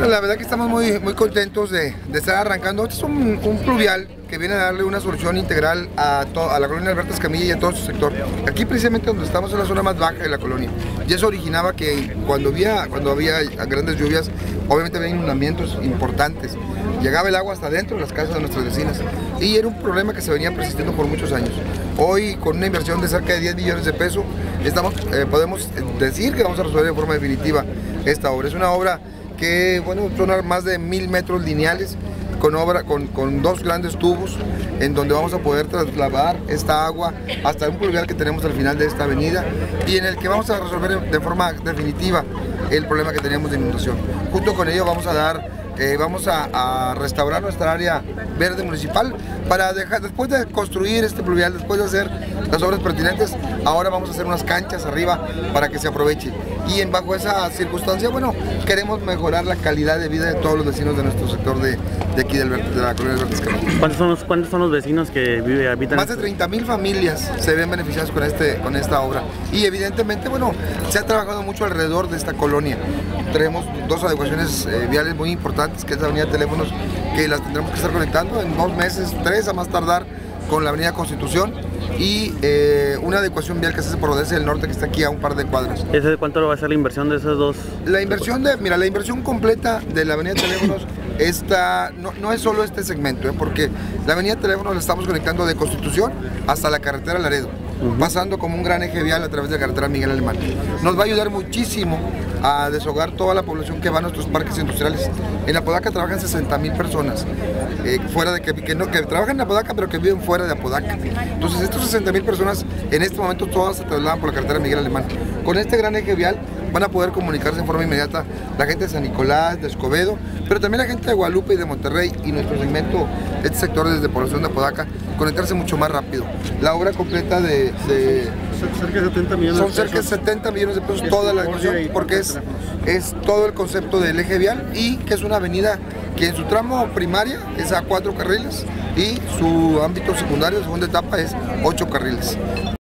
La verdad que estamos muy contentos de estar arrancando. Este es un pluvial que viene a darle una solución integral a la colonia Alberto Escamilla y a todo su sector. Aquí precisamente donde estamos es la zona más baja de la colonia. Y eso originaba que cuando había grandes lluvias, obviamente había inundamientos importantes. Llegaba el agua hasta dentro de las casas de nuestras vecinas. Y era un problema que se venía persistiendo por muchos años. Hoy, con una inversión de cerca de 10 millones de pesos, podemos decir que vamos a resolver de forma definitiva esta obra. Es una obra que, bueno, son más de 1000 metros lineales con dos grandes tubos en donde vamos a poder trasladar esta agua hasta un pluvial que tenemos al final de esta avenida y en el que vamos a resolver de forma definitiva el problema que teníamos de inundación. Junto con ello vamos a restaurar nuestra área verde municipal para después de construir este pluvial, después de hacer las obras pertinentes, ahora vamos a hacer unas canchas arriba para que se aproveche. Y bajo esa circunstancia, bueno, queremos mejorar la calidad de vida de todos los vecinos de nuestro sector de aquí de la colonia Alberto Escamilla. ¿Cuántos son los vecinos que habitan? Más de 30,000 familias se ven beneficiadas con esta obra. Y evidentemente, bueno, se ha trabajado mucho alrededor de esta colonia. Tenemos dos adecuaciones viales muy importantes, que es la avenida Teléfonos, que las tendremos que estar conectando en 2 meses, 3 a más tardar, con la avenida Constitución, y una adecuación vial que se hace por Odessa del Norte, que está aquí a un par de cuadras. ¿Cuánto va a ser la inversión de esas dos? La inversión completa de la avenida Teléfonos no es solo este segmento, porque la avenida Teléfonos la estamos conectando de Constitución hasta la carretera Laredo, pasando como un gran eje vial a través de la carretera Miguel Alemán. Nos va a ayudar muchísimo a deshogar toda la población que va a nuestros parques industriales. En Apodaca trabajan 60,000 personas, que trabajan en Apodaca pero que viven fuera de Apodaca. Entonces estos 60,000 personas en este momento todas se trasladan por la carretera Miguel Alemán. Con este gran eje vial van a poder comunicarse en forma inmediata la gente de San Nicolás, de Escobedo, pero también la gente de Guadalupe y de Monterrey y nuestro segmento, este sector desde población de Apodaca, conectarse mucho más rápido. La obra completa cerca de 70 millones son cerca de 70 millones de pesos toda la ecuación, porque es todo el concepto del eje vial y que es una avenida que en su tramo primaria es a 4 carriles y su ámbito secundario, segunda etapa, es 8 carriles.